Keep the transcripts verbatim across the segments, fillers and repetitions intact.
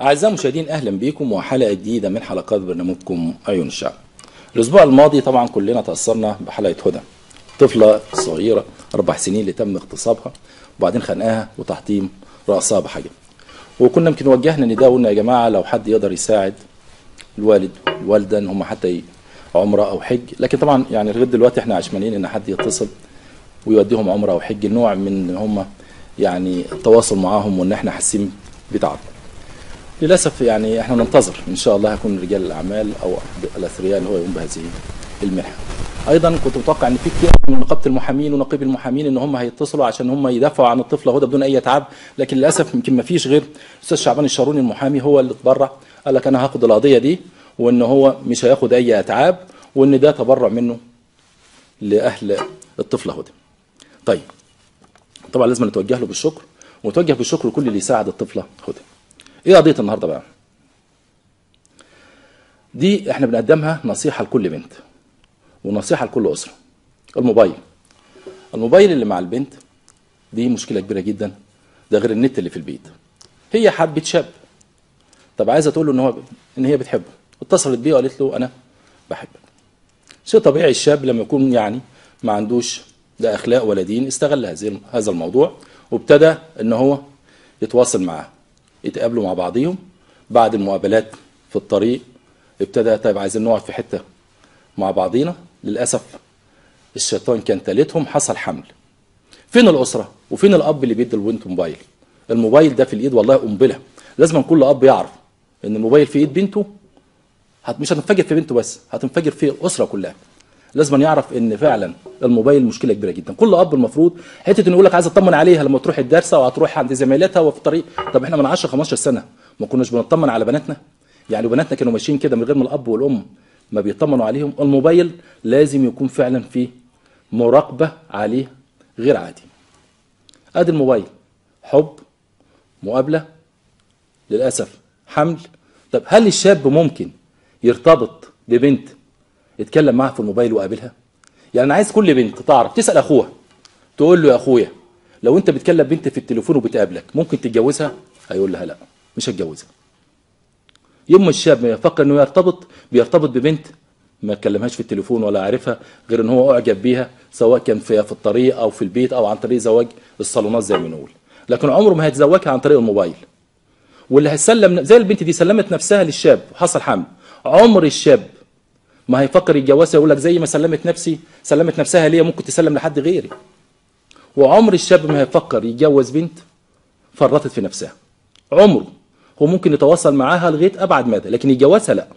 أعزائي المشاهدين، أهلا بكم وحلقة جديدة من حلقات برنامجكم عيون الشعب. الأسبوع الماضي طبعا كلنا تأثرنا بحلقة هدى، طفلة صغيرة أربع سنين اللي تم اغتصابها وبعدين خنقها وتحطيم رأسها بحجر. وكنا يمكن وجهنا نداء وقلنا يا جماعة لو حد يقدر يساعد الوالد والوالدة إن هم حتى عمرة أو حج، لكن طبعا يعني لغاية دلوقتي احنا عشمانين إن حد يتصل ويوديهم عمرة أو حج، نوع من إن هم يعني التواصل معاهم وإن احنا حاسين بتعب. للاسف يعني احنا ننتظر ان شاء الله هيكون رجال الاعمال او الاثرياء اللي هو يقوم بهذه المنحه. ايضا كنت متوقع ان في كتير من نقابه المحامين ونقيب المحامين ان هم هيتصلوا عشان هم يدافعوا عن الطفله هدى بدون اي تعب، لكن للاسف يمكن ما فيش غير الاستاذ شعبان الشاروني المحامي هو اللي اتبرع، قال لك انا هاخد القضيه دي وان هو مش هياخد اي اتعاب وان ده تبرع منه لاهل الطفله هدى. طيب طبعا لازم نتوجه له بالشكر ونتوجه بالشكر لكل اللي يساعد الطفله هدى. ايه قضيه النهارده بقى؟ دي احنا بنقدمها نصيحه لكل بنت ونصيحه لكل اسره. الموبايل الموبايل اللي مع البنت دي مشكله كبيره جدا، ده غير النت اللي في البيت. هي حبت شاب، طب عايزه تقول له ان هو ان هي بتحبه، اتصلت بيه وقالت له انا بحبك. شيء طبيعي الشاب لما يكون يعني ما عندوش لا اخلاق ولا دين استغل هذه هذا الموضوع وابتدى ان هو يتواصل معاه، يتقابلوا مع بعضيهم. بعد المقابلات في الطريق ابتدى طيب عايزين نقعد في حته مع بعضينا. للاسف الشيطان كان تالتهم، حصل حمل. فين الاسره وفين الاب اللي بيدي البنت موبايل؟ الموبايل ده في الايد والله قنبله، لازم كل اب يعرف ان الموبايل في ايد بنته مش هتنفجر في بنته بس، هتنفجر في الاسره كلها. لازم يعرف ان فعلا الموبايل مشكله كبيره جدا. كل اب المفروض حته انه يقول لك عايز اطمن عليها لما تروح الدرس او هتروح عند زميلاتها وفي الطريق. طب احنا من عشرة خمستاشر سنه ما كناش بنطمن على بناتنا؟ يعني بناتنا كانوا ماشيين كده من غير ما الاب والام ما بيطمنوا عليهم. الموبايل لازم يكون فعلا فيه مراقبه عليه غير عادي. ادي الموبايل، حب، مقابله، للاسف حمل. طب هل الشاب ممكن يرتبط ببنت يتكلم معها في الموبايل وقابلها؟ يعني انا عايز كل بنت تعرف تسال اخوها تقول له يا اخويا لو انت بتكلم بنت في التليفون وبتقابلك ممكن تتجوزها؟ هيقول لها لا مش هتجوزها. يوم ما الشاب ما يفكر انه يرتبط بيرتبط ببنت ما اتكلمهاش في التليفون ولا عارفها غير ان هو اعجب بيها، سواء كان في في الطريق او في البيت او عن طريق زواج الصالونات زي ما بنقول، لكن عمره ما هيتزوجها عن طريق الموبايل. واللي هيسلم زي البنت دي سلمت نفسها للشاب وحصل حمل، عمر الشاب ما هيفكر يتجوزها يقول لك زي ما سلمت نفسي سلمت نفسها ليا ممكن تسلم لحد غيري. وعمر الشاب ما هيفكر يتجوز بنت فرطت في نفسها، عمره. هو ممكن يتواصل معاها لغايه ابعد مدى لكن يتجوزها لا.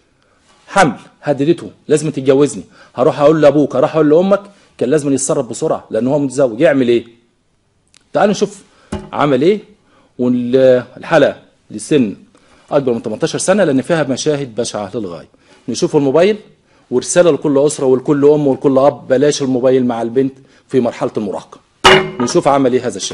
حمل هددته لازم تتجوزني، هروح اقول لابوك، هروح اقول لامك، كان لازم يتصرف بسرعه لان هو متزوج. يعمل ايه؟ تعالوا نشوف عمل ايه. والحلقه لسن اكبر من ثمانية عشر سنه لان فيها مشاهد بشعه للغايه. نشوف الموبايل ورساله لكل اسره ولكل ام ولكل اب، بلاش الموبايل مع البنت في مرحله المراهقه. نشوف عمل ايه هذا الشاب.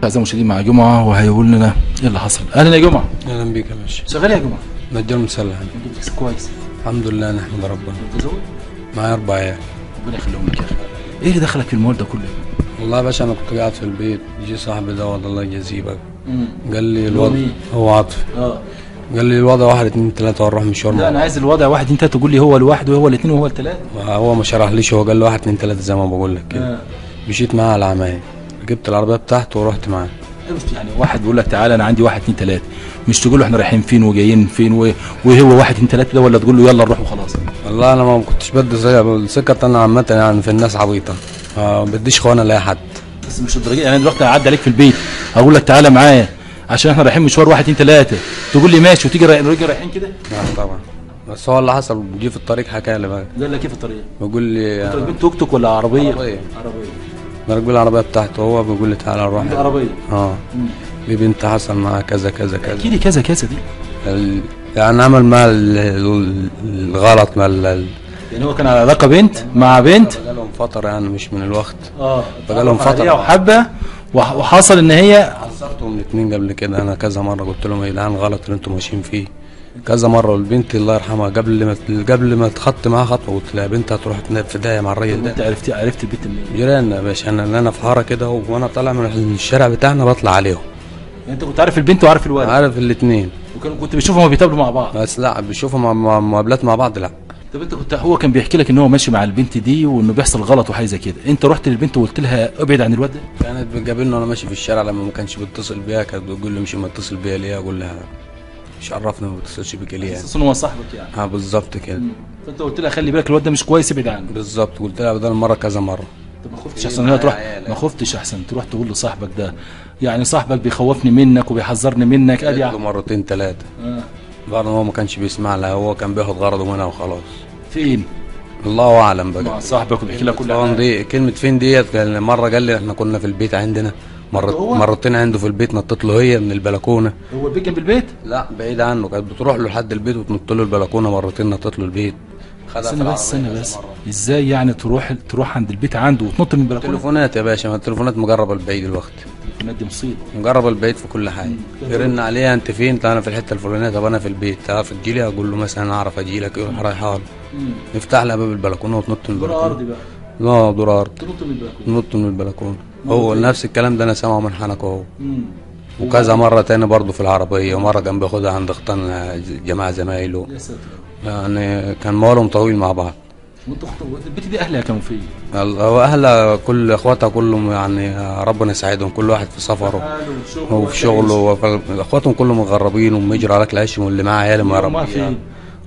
اعزائي المشاهدين مع جمعه وهيقول لنا ايه اللي حصل. اهلا يا جمعه. اهلا بيك يا باشا. شغال يا جمعه؟ نجار مسلح. بتكسب كويس؟ الحمد لله نحمد ربنا. متزوج؟ معايا اربع عيال. ربنا يخليهم لك يا اخي. ايه اللي دخلك في المول ده كله؟ والله يا باشا انا كنت قاعد في البيت، جه صاحبي ده والله الله يجازيه بقى. امم قال لي الوضع هو عاطفي. اه قال لي الوضع واحد اتنين تلاته ونروح مشوار. لا انا عايز الوضع واحد اتنين تلاته، تقول لي هو الواحد وهو الاثنين وهو الثلاثه. هو ما شرحليش، هو قال لي واحد اتنين تلاته زي ما بقول لك كده. آه. مشيت معاه على عماية، جبت العربيه بتاعته ورحت معاه. يعني واحد بيقول لك تعالى انا عندي واحد اتنين تلاته، مش تقول له احنا رايحين فين وجايين فين و... وهو واحد اتنين تلاته ده، ولا تقول له يلا نروح وخلاص؟ والله انا ما كنتش بدي الثقه، انا عامه يعني في الناس عبيطه، ما بديش خونه لاي حد. بس مش الدرجه يعني. انا دلوقتي هعدي عليك في البيت هقول لك تعالى معايا عشان احنا رايحين مشوار واحد اتنين تلاته، تقول لي ماشي وتيجي رايحين رايحين كده؟ لا طبعا. بس هو اللي حصل جه في الطريق حكى لي بقى. قال لك ايه في الطريق؟ بيقول لي انت راكبين توك توك ولا عربيه؟ عربيه. عربيه. راكبين العربيه بتاعته، هو بيقول لي تعالى نروح. انت عربيه؟ اه. دي بنت حصل معاها كذا كذا كذا. احكي لي كذا كذا دي. ال... يعني عمل معاها ال- ال- الغلط مع ال... يعني هو كان على علاقه بنت مع بنت؟ بقالهم فتره يعني مش من الوقت. اه بقالهم فتره وحبه وح- وحصل ان هي حذرتهم الاثنين قبل كده، انا كذا مره قلت لهم يا جدعان غلط اللي انتم ماشيين فيه كذا مره. والبنت الله يرحمها قبل ما قبل ما تخط معاها خطوه قلت لها يا بنت هتروح تنام في داهيه مع الراجل ده. انت عرفت عرفت البنت منين؟ جيراننا يا باشا، انا اللي انا في حاره كده وانا طالع من الشارع بتاعنا بطلع عليهم. يعني انت كنت عارف البنت وعارف الولد؟ عارف الاثنين. وكان كنت بتشوفهم وهما بيتقابلوا مع بعض؟ بس لا بشوفهم مع- مع مقابلات مع بعض لا. طب انت كنت، هو كان بيحكي لك ان هو ماشي مع البنت دي وانه بيحصل غلط وحاجه زي كده، انت رحت للبنت وقلت لها ابعد عن الواد ده؟ كانت بتقابلني وانا ماشي في الشارع لما ما كانش بيتصل بيها، كانت بتقول لي مش متصل بيا ليه؟ اقول لها مش عرفني ما بيتصلش بيك ليه يعني. اساسا هو صاحبك يعني. اه بالظبط كده. فانت قلت لها خلي بالك الواد ده مش كويس ابعد عنه. بالظبط قلت لها بدل مره كذا مره. طب ما خفتش احسن هي تروح؟ ما خفتش احسن تروح تقول لصاحبك ده يعني صاحبك بيخوفني منك وبيحذرني منك ادي؟ قلت له مرتين ثلاثه. اه. بعد ما هو ما كانش بيسمع لها، هو كان بياخد غرضه منها وخلاص. فين؟ الله اعلم بقى. مع صاحبك وبيحكي لك كل طبعا حاجه. دي كلمه فين ديت. كان مره قال لي احنا كنا في البيت عندنا مرة هو؟ مرتين عنده في البيت، نطت له هي من البلكونه. هو البيت جنب البيت؟ لا بعيد عنه، كانت بتروح له لحد البيت وتنط له البلكونه مرتين، نطت له البيت. خدها في استنى بس العربية استنى بس كذا مرة. ازاي يعني تروح تروح عند البيت عنده وتنط من البلكونه؟ تليفونات يا باشا، ما التليفونات مجربه البعيد الوقت. التليفونات دي مصيبه. مجرب البعيد في كل حاجه. يرن عليها انت فين؟ طب انا في الحته الفلانيه. طب انا في البيت. تعرف تجيلي؟ اقول له مثلا اعرف اجي لك، يروح رايحه له. يفتح لها باب البلكونه وتنط من دور البلكونه. ارضي بقى. لا دور ارض. تنط من البلكونه. تنط من البلكونه. هو نفس الكلام ده انا سامعه من حنكه هو. امم وكذا مره تاني برضه في العربيه، ومره كان بياخدها عند اختان جماعه زمايله. يا ساتر. يعني كان موالهم طويل مع بعض. وانت البيت دي اهلها كانوا فين؟ هو اهلها كل اخواتها كلهم يعني ربنا يساعدهم، كل واحد في سفره وفي شغله وفي اخواتهم كلهم مغربين ومجرى على اكل عيشهم، واللي معاه عيال ما هما يربيها. فين؟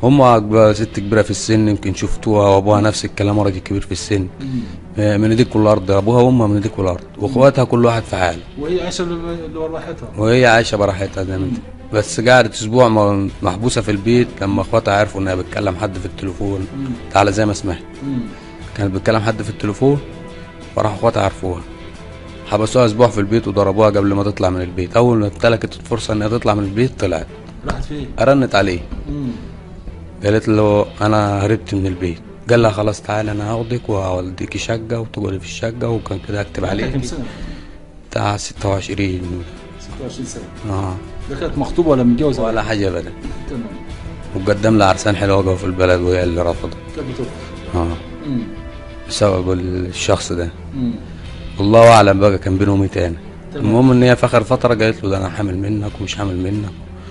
هم ست كبيره في السن يمكن شفتوها، وابوها نفس الكلام راجل كبير في السن. آه، من ايديك كل ارض، ابوها وامها من ايديك كل ارض، واخواتها كل واحد في حاله. وهي عايشه اللي ورا راحتها. وهي عايشه براحتها زي ما انت. بس قعدت اسبوع م- محبوسه في البيت. لما اخواتها عرفوا انها بتكلم حد في التليفون، تعالى زي ما سمعت، كانت بتكلم حد في التليفون، فراحوا اخواتها عرفوها، حبسوها اسبوع في البيت وضربوها قبل ما تطلع من البيت. اول ما امتلكت الفرصه انها تطلع من البيت طلعت. راحت فين؟ رنت عليه، امم قالت له انا هربت من البيت. قال لها خلاص تعالى انا هاخدك وهوديكي شقه وتقعدي في الشقه، وكان كده اكتب كم عليك. سنه؟ بتاع ستة وعشرين. ستة وعشرين سنه. اه ده كانت مخطوبه ولا متجوزه؟ ولا حاجه ابدا. تمام. وقدم لها عرسان حلو وقف في البلد وهي اللي رفضت. كانت بترفض. اه امم بسبب الشخص ده. امم والله اعلم بقى كان بينهم ايه تاني. تمام. المهم ان هي في اخر فتره قالت له ده انا حامل منك ومش حامل منك.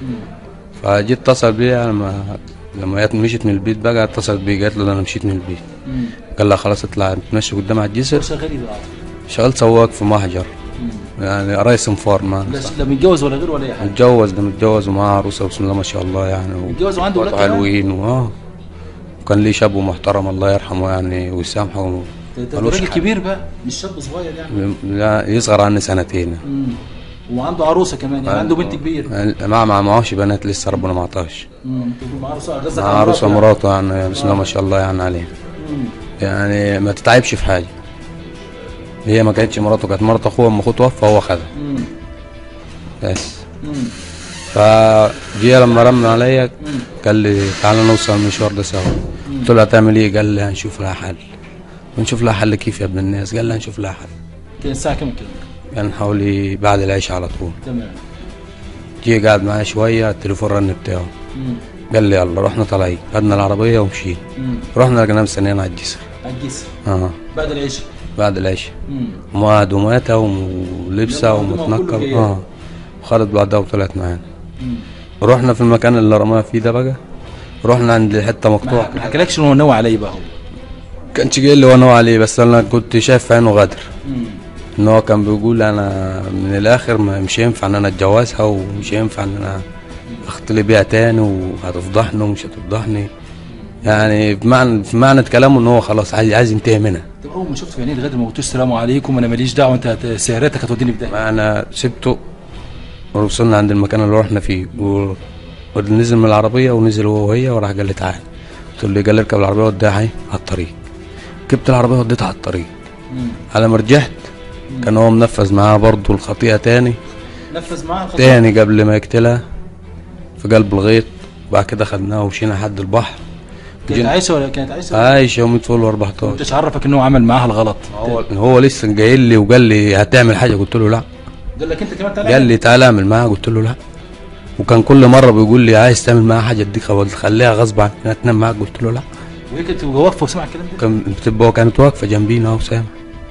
فجيت اتصل بيها لما لما هي مشيت من البيت بقى، اتصلت بيه قالت له ده انا مشيت من البيت. امم قال لها خلاص اطلع نتمشى قدام على الجسر. شغال ايه بقى؟ شغال سواق في محجر، يعني رئيس انفار. ما لا لا متجوز ولا غير ولا اي حاجه؟ متجوز، ده متجوز ومعاه عروسه بسم الله ما شاء الله يعني. متجوز وعنده ولاد وأخواته كمان؟ حلوين واه. وكان ليه شاب محترم الله يرحمه يعني ويسامحه. ده ده ملوش راجل حل. كبير بقى مش شاب صغير يعني. لا يصغر عني سنتين. امم وعنده عروسه كمان يعني عنده بنت كبيره. ما ما معهوش بنات لسه، ربنا ما عطاش. امم تقول معاه عروسه قصدك مع على عروسه مراته مراته يعني بسم الله ما شاء الله يعني عليه. يعني. يعني ما تتعبش في حاجه. هي ما كانتش مراته، كانت مرات اخوه، اما اخوه توفى هو خدها امم بس. امم فجي لما رن عليا قال لي تعالى نوصل المشوار ده سوا. قلت له هتعمل ايه؟ قال لي هنشوف لها حل. ونشوف لها حل كيف يا ابن الناس؟ قال لي هنشوف لها حل. كان الساعه كام كده؟ كان حوالي بعد العشاء على طول. تمام. جه قعد معايا شويه، التليفون رن بتاعه. مم. قال لي يلا رحنا طالعين، خدنا العربيه ومشينا. مم. رحنا لقيناه مستنيين على الجسر. على الجسر اه بعد العشاء. بعد العشاء. مم. وقعد وماتة ولبسه يلا، هدومه كله ومتنكر. جاية. اه خدت بعدها وطلعت معانا. مم. رحنا في المكان اللي رماها فيه ده بقى، رحنا عند حته مقطوعه. ما حكالكش ان هو ناوي عليه بقى هو؟ كانش جاي اللي هو نوع عليه، بس انا كنت شايف في عينه غدر. مم. ان هو كان بيقول انا من الاخر ما مش هينفع ان انا اتجوزها، ومش هينفع ان انا اختلي بيها تاني، وهتفضحني ومش هتفضحني. يعني بمعنى في معنى كلامه ان هو خلاص عايز عايز ينتهي منها. طب اول ما شفت في عينيه الغدر ما قلتوش السلام عليكم انا ماليش دعوه، انت هت- سهرتك هتوديني في داهيه؟ ما انا سبته ووصلنا عند المكان اللي رحنا فيه، و- ونزل من العربيه، ونزل هو وهي، وراح قال لي تعالى. قلت له قال لي اركب العربيه وديها على الطريق. ركبت العربيه وديتها على الطريق. مم. على ما رجعت كان هو منفذ معاه برضه الخطيئه تاني نفذ معاها الخطوة. تاني قبل ما يقتلها في قلب الغيط. وبعد كده خدناها ومشينا لحد البحر. كانت جن- عايشه ولا كانت عايشه؟ عايشه يوم فوق ما أربعتاشر. كنتش عرفك ان هو عمل معاها الغلط؟ هو هو لسه جاي لي وقال لي هتعمل حاجه، قلت له لا. قال لك انت كمان تعالى؟ قال لي تعالى اعمل معاها، قلت له لا. وكان كل مره بيقول لي عايز تعمل معاها حاجه اديك خليها غصب عنها تنام معاك، قلت له لا. وهي كانت واقفه وسمع الكلام ده؟ كان بتبقى كانت واقفه جنبينا اهو سامع.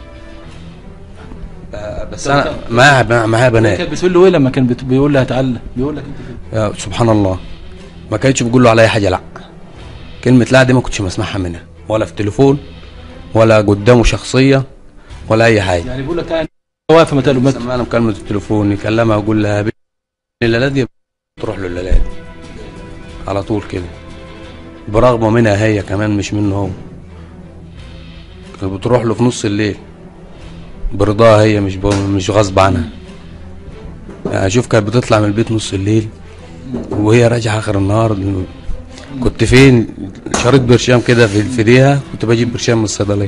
بس انا معاها معاها بنات. كانت بتقول له ايه لما كان بت- بيقول لها تعالى؟ بيقول لك انت كده؟ يا سبحان الله، ما كانتش بتقول له على اي حاجه لا. كلمه لا دي ما كنتش بسمعها منها، ولا في تليفون، ولا قدامه شخصيه، ولا اي حاجه. يعني بيقول لك تعالى واقفه ما تقلب سمعنا مكالمه التليفون، يكلمها يقول لها بي- الليله دي تروح له الليله دي على طول كده، برغم منها هي كمان مش منه هو. كانت بتروح له في نص الليل برضاها هي، مش ب- مش غصب عنها. يعني شوف كانت بتطلع من البيت نص الليل وهي راجعه اخر النهار. كنت فين شريط برشام كده في في ايديها، كنت بجيب برشام من الصيدليه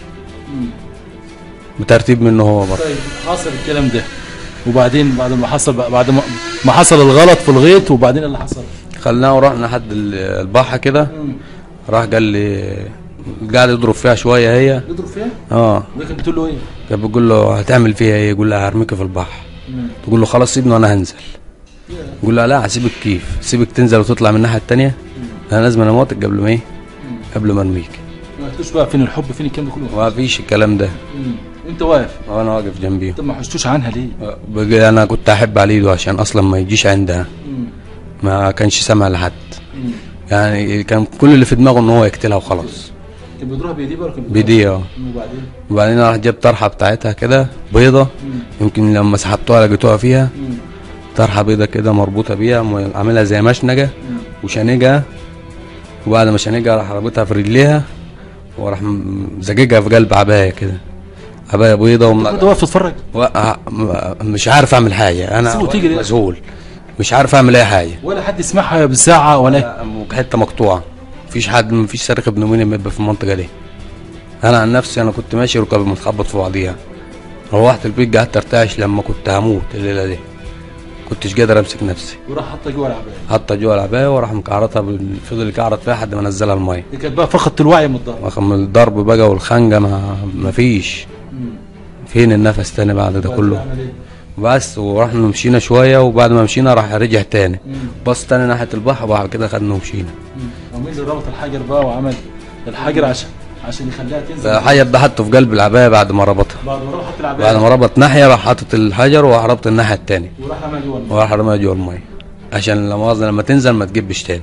بترتيب منه هو برضه. طيب حصل الكلام ده وبعدين بعد ما حصل بعد ما ما حصل الغلط في الغيط وبعدين إيه اللي حصل؟ خلناه ورحنا لحد ال- البحر كده. راح قال لي قاعد يضرب فيها شويه هي. يضرب فيها؟ اه وهي كانت بتقول له ايه؟ كان بيقول له هتعمل فيها ايه؟ يقول لها هرميك في البحر. تقول له خلاص سيبني وانا هنزل. يقول لها لا هسيبك كيف؟ سيبك تنزل وتطلع من الناحيه التانيه؟ انا لازم انا اموتك قبل ما ايه؟ قبل ما ارميك. ما قلتوش بقى فين الحب فين الكلام ده كله؟ ما فيش الكلام ده. مم. وانت واقف؟ وانا واقف جنبيه. طب ما حشتوش عنها ليه؟ بقى انا كنت احب على ايده عشان اصلا ما يجيش عندها، مم. ما كانش سامع لحد. مم. يعني كان كل اللي في دماغه ان هو يقتلها وخلاص. كان بيضربها بايديه بقى ولا كان بيضربها- بايديه اه. وبعدين؟ وبعدين راح جاب طرحه بتاعتها كده بيضه، مم. يمكن لما سحبتوها لقيتوها فيها. مم. طرحه بيضه كده مربوطه بيها، م- عاملها زي مشنقه مم. وشنقها. وبعد ما شنقها راح رابطها في رجليها، وراح م- زججها في قلب عبايه كده، عبايه بيضه انت كنت واقف تتفرج؟ وقع. مش عارف اعمل حاجه، انا سيبه تيجي ليه؟ مذهول، مش عارف اعمل اي حاجه. ولا حد يسمعها بالساعه ولا؟ حته مقطوعه، مفيش حد، مفيش صاروخ ابن مين بيبقى في المنطقه دي. انا عن نفسي انا كنت ماشي ركبي متخبط في بعضيها. روحت البيت قعدت ارتعش لما كنت هموت الليله دي، كنتش قادر امسك نفسي. وراح حاطها جوه العبايه. حطها جوه العبايه وراح مكعرطها بال- فضل يكعرط فيها لحد ما نزلها الميه. دي كانت بقى فقدت الوعي من الضرب. رقم الضرب بقى والخنجه ما مفيش. فين النفس تاني بعد ده كله؟ بس ورحنا مشينا شويه، وبعد ما مشينا راح رجع تاني بص تاني ناحيه البحر، وبعد كده خدنا ومشينا. ومين اللي ربط الحجر بقى وعمل الحجر عشان عشان يخليها تنزل؟ الحجر ده حطه في قلب العبايه بعد ما ربطها. بعد ما راح حط العبايه بعد ما ربط ناحيه راح حاطط الحجر وراح ربط الناحيه التانيه، وراح رمى جوه الميه. وراح رماها جوه الميه عشان لما قصدي لما تنزل ما تجيبش تاني.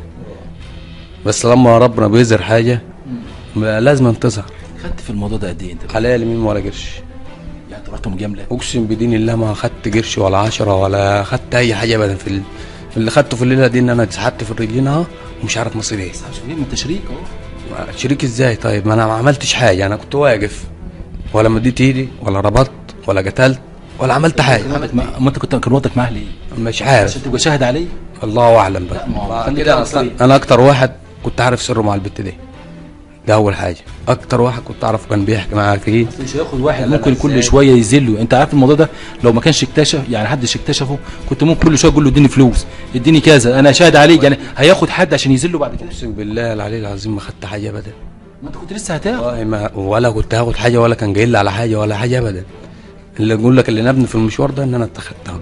بس لما ربنا بيظهر حاجه لازم تظهر. خدت في الموضوع ده قد ايه انت؟ حلال يمين ولا قرش. يعني طلعت مجامله؟ اقسم بدين الله ما خدت قرش ولا عشرة ولا خدت اي حاجه ابدا. في ال- في اللي خدته في الليله دي ان انا اتسحبت في الرجلين اهو ومش عارف مصيري ايه. بس مش فاهم انت شريك اهو. شريك ازاي؟ طيب ما انا ما عملتش حاجه، انا كنت واقف ولا مديت ايدي ولا ربطت ولا قتلت ولا عملت حاجه. ما ما انت كنت كان وقتك معاه ليه؟ مش عارف، عشان تبقى شاهد عليه؟ الله اعلم بقى. لا، ما هو بعد خليك كده على اصلا الطريق. انا اكتر واحد كنت عارف سره مع البت دي. ده اول حاجه، اكتر واحد كنت اعرفه كان بيحكي معايا فيه. مش هياخد واحد لا، لا، ممكن لا، كل إزاي؟ شويه يذله. انت عارف الموضوع ده لو ما كانش اكتشف يعني حدش اكتشفه كنت ممكن كل شويه تقول له اديني فلوس اديني كذا انا شاهد عليك. يعني هياخد حد عشان يذله بعد كده؟ اقسم بالله العلي العظيم ما خدت حاجه ابدا. ما انت كنت لسه هتاخد. والله ما ولا كنت هاخد حاجه ولا كان جاي لي على حاجه ولا حاجه ابدا. اللي يقول لك اللي نبني في المشوار ده ان انا اتخذتها.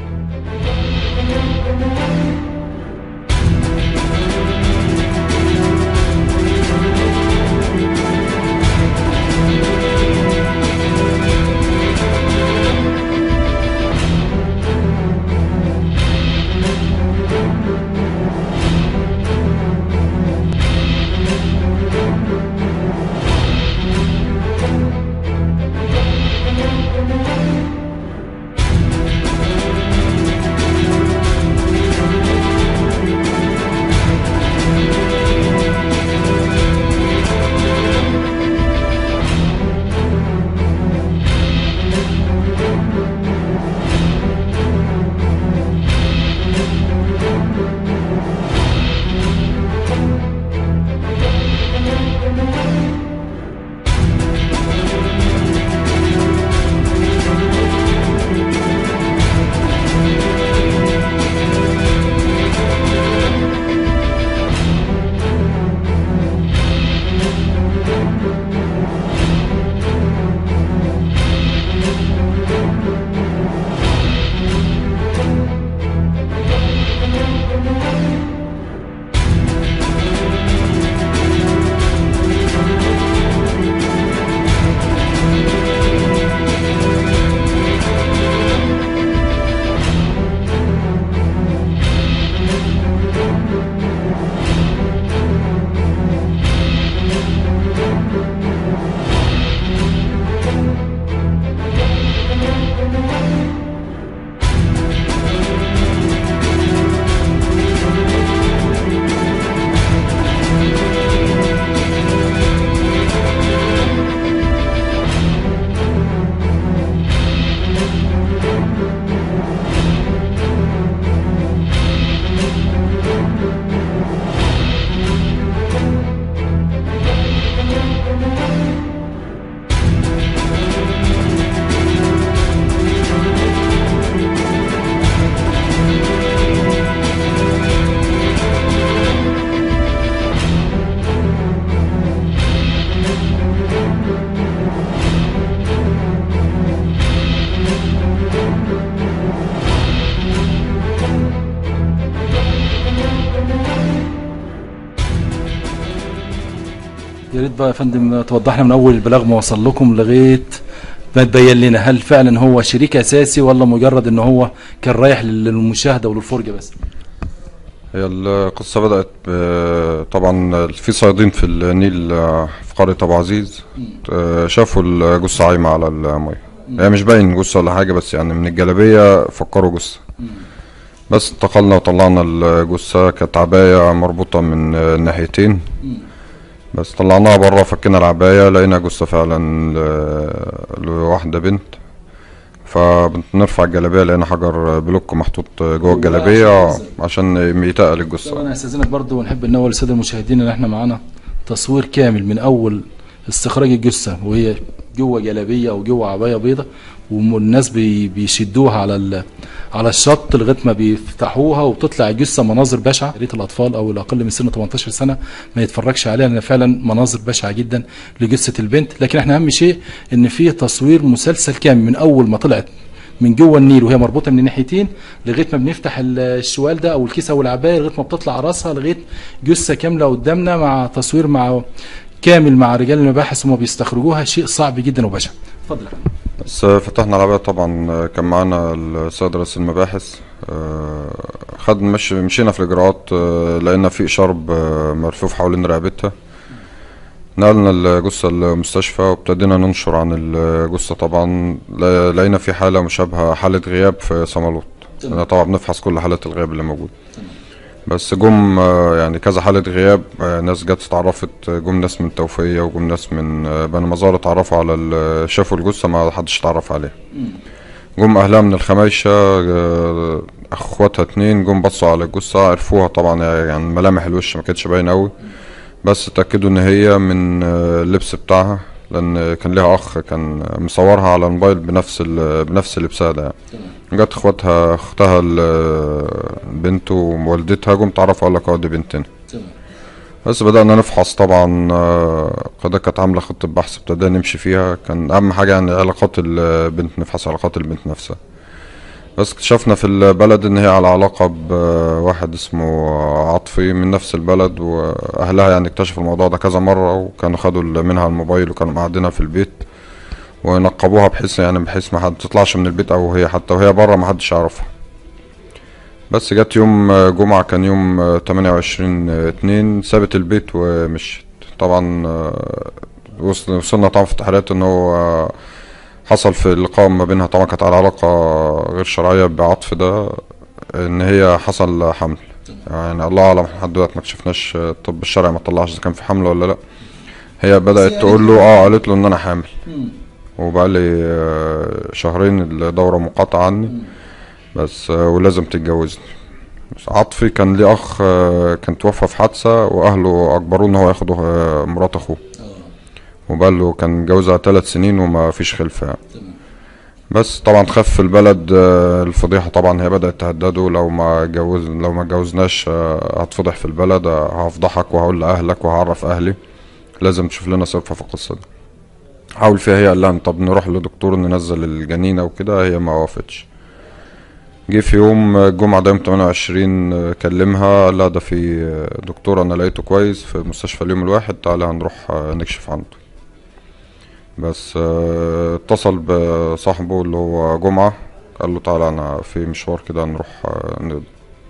يا ريت بقى يا فندم توضح لنا من اول البلاغ ما وصل لكم لغايه ما تبين لنا هل فعلا هو شريك اساسي ولا مجرد ان هو كان رايح للمشاهده وللفرجه بس؟ هي القصه بدات طبعا في صيادين في النيل في قريه ابو عزيز شافوا الجثه عايمه على الميه. هي مش باين جثه ولا حاجه، بس يعني من الجلابيه فكروا جثه. بس انتقلنا وطلعنا الجثه، كانت عبايه مربوطه من الناحيتين، بس طلعناها بره فكينا العبايه لقينا جثه فعلا لواحده بنت. فبنرفع الجلابيه لقينا حجر بلوك محطوط جوه الجلابيه عشان يتقل الجثه. انا استاذنك برضو ونحب ننوه للساده المشاهدين ان احنا معانا تصوير كامل من اول استخراج الجثه وهي جوه جلابيه او جوه عبايه بيضه، والناس بي بيشدوها على على الشط لغايه ما بيفتحوها وبتطلع الجثه مناظر بشعه. يا ريت الاطفال او الاقل من سن ثمانية عشر سنه ما يتفرجش عليها لان فعلا مناظر بشعه جدا لجثه البنت. لكن احنا اهم شيء ان فيه تصوير مسلسل كامل من اول ما طلعت من جوه النيل وهي مربوطه من الناحيتين لغايه ما بنفتح الشوال ده او الكيسه او العبايه لغايه ما بتطلع راسها لغايه جثه كامله قدامنا، مع تصوير مع كامل مع رجال المباحث وما بيستخرجوها. شيء صعب جدا وبشع. اتفضل. بس فتحنا العباية طبعا، كان معانا السيد رئيس المباحث، خد مش مشينا في الاجراءات، لقينا في شرب ملفوف حوالين رقبتها. نقلنا الجثة المستشفى وابتدينا ننشر عن الجثة. طبعا لقينا في حالة مشابهة حالة غياب في صمالوط. طبعا بنفحص كل حالات الغياب اللي موجودة، بس جم يعني كذا حالة غياب، ناس جت اتعرفت، جم ناس من توفية وجم ناس من بني مزار اتعرفوا على شافوا الجثة ما حدش اتعرف عليها. جم اهلها من الخمايشة، اخواتها اتنين جم بصوا على الجثة عرفوها طبعا، يعني ملامح الوش ما كانتش باينة قوي، بس اتأكدوا ان هي من اللبس بتاعها، لان كان ليها اخ كان مصورها على الموبايل بنفس بنفس لبسها ده. جت اخواتها اختها البنت ووالدتها جم تعرفوا قال لك اه دي بنتنا. بس بدأنا نفحص طبعا. آه، قد كانت عاملة خطة بحث ابتدينا نمشي فيها. كان أهم حاجة يعني علاقات البنت، نفحص علاقات البنت نفسها. بس اكتشفنا في البلد إن هي على علاقة بواحد اسمه عاطفي من نفس البلد، وأهلها يعني اكتشفوا الموضوع ده كذا مرة، وكانوا خدوا منها الموبايل وكانوا مقعدينها في البيت ونقبوها بحيث يعني بحيث ما حد تطلعش من البيت، أو هي حتى وهي بره ما حدش يعرفها. بس جت يوم جمعة، كان يوم تمانية وعشرين اتنين، سابت البيت ومشيت. طبعا آه، وصل- وصلنا طبعا في التحريات ان هو آه، حصل في اللقاء ما بينها. طبعا كانت على علاقة غير شرعية بعطف ده، ان هي حصل حمل. يعني الله اعلم لحد دلوقتي ما اكتشفناش، الطب الشرعي ما طلعش اذا كان في حمل ولا لا. هي بدأت تقول له اه قالت له ان انا حامل، وبقالي آه، شهرين الدورة منقطعة عني، بس آه، ولازم تتجوزني. بس عاطفي كان ليه اخ آه، كان توفى في حادثة، واهله اجبروه ان هو ياخده آه، مرات اخوه، وبقاله كان متجوزها ثلاث سنين وما فيش خلفة يعني. بس طبعا خف في البلد آه، الفضيحة. طبعا هي بدأت تهدده، لو ما جوز لو ما اتجوزناش آه، هتفضح في البلد، آه، هفضحك وهقول لأهلك وهعرف أهلي، لازم تشوف لنا صرفة في القصة دي. حاول فيها هي، قال لها طب نروح لدكتور ننزل الجنين او كده، هي ما وافقتش. جه في يوم الجمعة ده يوم تمانية وعشرين آه، كلمها، قال لها ده في آه، دكتور انا لقيته كويس في مستشفى اليوم الواحد، تعالى هنروح آه، نكشف عنده. بس آه، اتصل بصاحبه اللي هو جمعة، قال له تعالى انا في مشوار كده نروح آه، نقضي.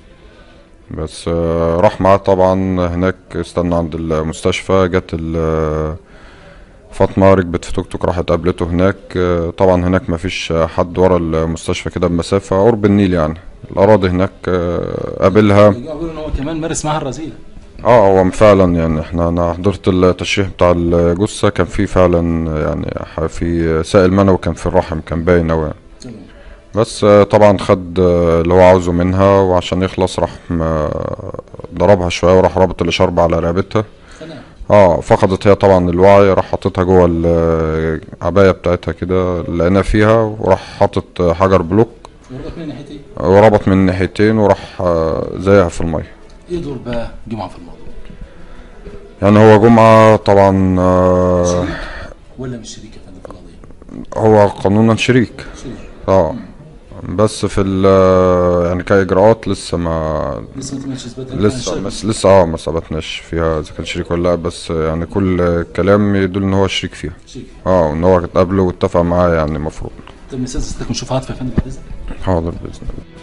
بس آه، راح معاه طبعا هناك، استنى عند المستشفى. جت ال- فاطمة ركبت في توك توك، راحت قابلته هناك. آه، طبعا هناك مفيش حد ورا المستشفى كده بمسافة قرب النيل يعني، الأراضي هناك. آه، قابلها. بيقولوا ان هو كمان مارس معاها الرذيلة. اه هو فعلا يعني احنا انا حضرت التشريح بتاع الجثة، كان في فعلا يعني ح- في سائل منوي كان في الرحم، كان باين اوي يعني. تمام. بس آه، طبعا خد آه، اللي هو عاوزه منها، وعشان يخلص راح م- ضربها شوية، وراح رابط الإشارب على رقبتها. خناقة. اه فقدت هي طبعا الوعي، راح حاططها جوه العباية بتاعتها كده اللي لقينا فيها، وراح حاطط حجر بلوك وربط من ناحيتين. وربط من الناحيتين، وراح آه، زيها في المية. ايه دور بقى جمعة في الموضوع؟ يعني هو جمعة طبعا آه، شريك ولا مش شريك يا فندم في القضية؟ هو قانونا شريك. شريك. اه بس في ال يعني كإجراءات لسه ما لسه ما تمش اثبات لسه بس لسه اه ما ثبتناش فيها اذا كان شريك ولا لا، بس يعني كل كلام يدل ان هو شريك فيها. شريك. اه وان هو اتقابله واتفق معاه يعني المفروض. طب مثال استاذ نشوف عاطفة يا فندم بعد اذنك. حاضر بإذن الله.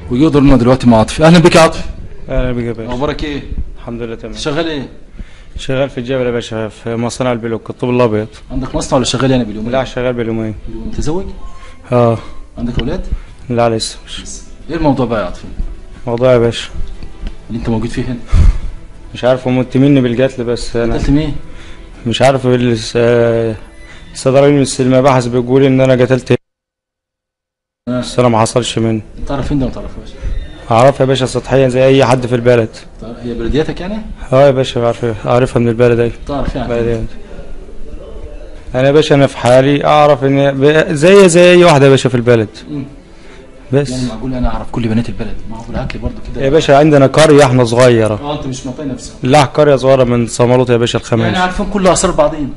ويقدر لنا دلوقتي مع عاطف. اهلا بك يا عاطف. اهلا بك يا باشا. اخبارك ايه؟ الحمد لله تمام. شغال ايه؟ شغال في الجبل يا باشا، في مصنع البلوك الطوب الابيض. عندك مصنع ولا شغال يعني باليومين؟ لا شغال باليومين. متزوج؟ اه. عندك اولاد؟ لا لسه. ايه الموضوع بقى يا عاطف؟ موضوع يا باشا اللي انت موجود فيه هنا؟ مش عارف، هم متهميني بالقتل بس انا قتلت مين؟ مش عارف. الصدرين من المباحث بيقول ان انا قتلت، بس انا ما حصلش مني. تعرف فين ده؟ ما تعرفهاش؟ اعرفها يا باشا سطحيا زي اي حد في البلد. هي بلدياتك يعني؟ اه يا باشا عارفها، اعرفها من البلد. ايوه تعرف يعني؟ بلديات. انا يا باشا انا في حالي اعرف ان زي زي اي واحده يا باشا في البلد. مم. بس يعني معقول انا اعرف كل بنات البلد؟ ما هو بالاكل برضه كده يا باشا عندنا قريه احنا صغيره. اه انت مش منطقه نفسها؟ لا قريه صغيره من صمالوط يا باشا الخماس. يعني عارفين كل اسرار بعضين.